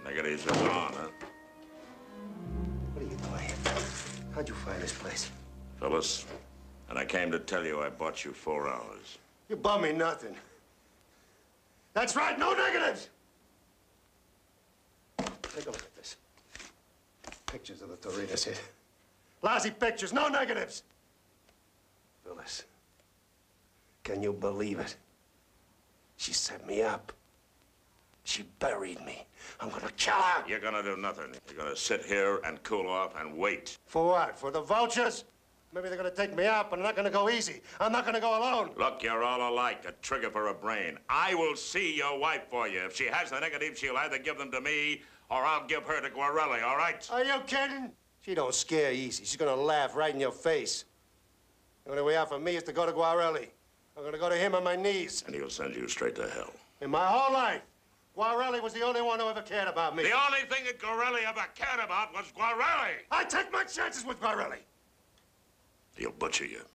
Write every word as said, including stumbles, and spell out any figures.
Negatives are gone, huh? What are you playing? How'd you find this place? Phyllis, and I came to tell you I bought you four hours. You bought me nothing. That's right, no negatives! Take a look at this. Pictures of the Torritas hit. Lousy pictures, no negatives! Phyllis, can you believe it? She set me up. She buried me. I'm gonna kill her. You're gonna do nothing. You're gonna sit here and cool off and wait. For what? For the vultures? Maybe they're gonna take me out, but I'm not gonna go easy. I'm not gonna go alone. Look, you're all alike, a trigger for a brain. I will see your wife for you. If she has the negatives, she'll either give them to me or I'll give her to Guarelli, all right? Are you kidding? She don't scare easy. She's gonna laugh right in your face. The only way out for me is to go to Guarelli. I'm gonna go to him on my knees. And he'll send you straight to hell. In my whole life, Guarelli was the only one who ever cared about me. The only thing that Guarelli ever cared about was Guarelli. I take my chances with Guarelli. He'll butcher you.